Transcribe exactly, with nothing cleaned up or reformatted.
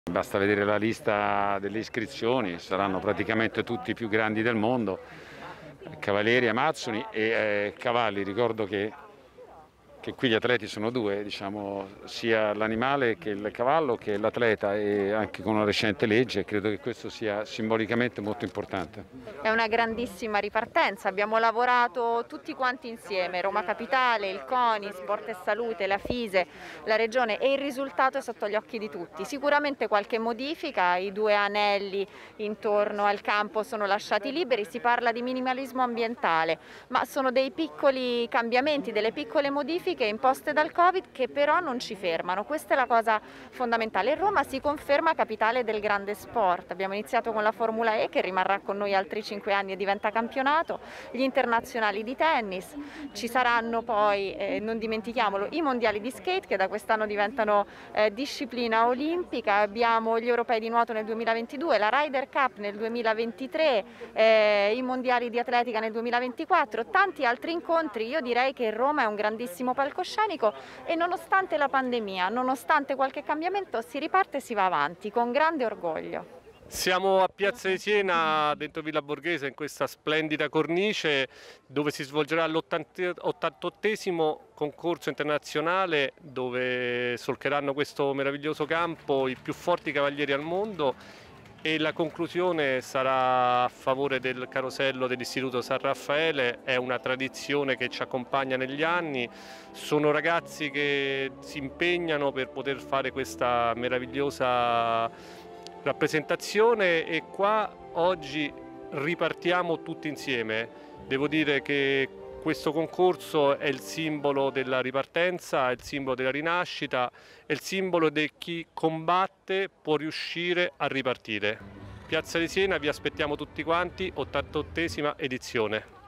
Basta vedere la lista delle iscrizioni, saranno praticamente tutti i più grandi del mondo, cavalieri, amazzoni e eh, cavalli. Ricordo che, che qui gli atleti sono due, diciamo, sia l'animale che il cavallo che l'atleta, e anche con una recente legge credo che questo sia simbolicamente molto importante. È una grandissima ripartenza, abbiamo lavorato tutti quanti insieme, Roma Capitale, il CONI, Sport e Salute, la FISE, la Regione, e il risultato è sotto gli occhi di tutti. Sicuramente qualche modifica, i due anelli intorno al campo sono lasciati liberi, si parla di minimalismo ambientale, ma sono dei piccoli cambiamenti, delle piccole modifiche imposte dal Covid che però non ci fermano. Questa è la cosa fondamentale. Roma si conferma capitale del grande sport, abbiamo iniziato con la Formula E che rimarrà con noi altri cinque anni e diventa campionato, gli internazionali di tennis, ci saranno poi, eh, non dimentichiamolo, i mondiali di skate che da quest'anno diventano eh, disciplina olimpica, abbiamo gli europei di nuoto nel duemilaventidue, la Ryder Cup nel duemilaventitré, eh, i mondiali di atletica nel duemilaventiquattro, tanti altri incontri. Io direi che Roma è un grandissimo palcoscenico e nonostante la pandemia, nonostante qualche cambiamento, si riparte e si va avanti con grande orgoglio. Siamo a Piazza di Siena, dentro Villa Borghese, in questa splendida cornice dove si svolgerà l'ottantottesimo concorso internazionale, dove solcheranno questo meraviglioso campo i più forti cavalieri al mondo, e la conclusione sarà a favore del carosello dell'Istituto San Raffaele. È una tradizione che ci accompagna negli anni, sono ragazzi che si impegnano per poter fare questa meravigliosa rappresentazione, e qua oggi ripartiamo tutti insieme. Devo dire che questo concorso è il simbolo della ripartenza, è il simbolo della rinascita, è il simbolo di chi combatte può riuscire a ripartire. Piazza di Siena, vi aspettiamo tutti quanti, ottantottesima edizione.